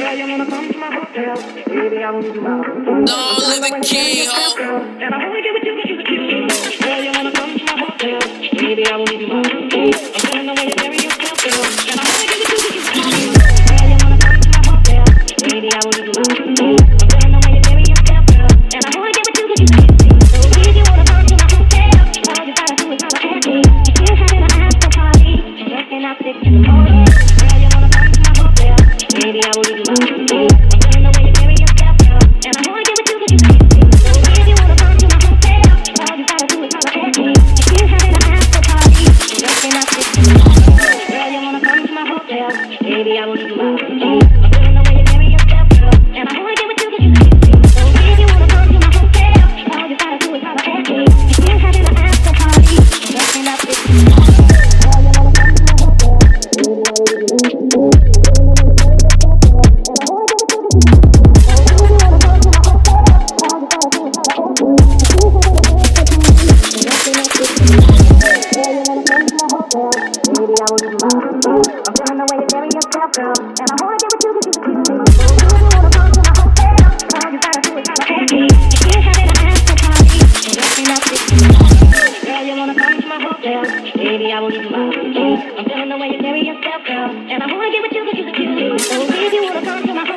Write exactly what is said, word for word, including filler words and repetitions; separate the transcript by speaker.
Speaker 1: Baby, I will give you my key. I'm feeling the way you carry yourself, girl, and I wanna get with you 'cause you're the cutest. So if you wanna come to my